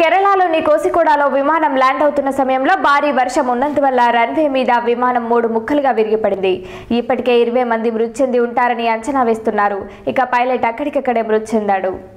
కేరళలోని కోసికోడలో విమానం ల్యాండ్ అవుతున్న సమయంలో భారీ వర్షం ఉన్నందువల్ల రన్వే మీద విమానం 3 ముక్కలుగా విరిగిపడింది. ఇప్పటికే 20 మంది మృతి చెంది ఉంటారని అంచనా వేస్తున్నారు. ఇక పైలట్ అక్కడికక్కడే మృతి చెందాడు.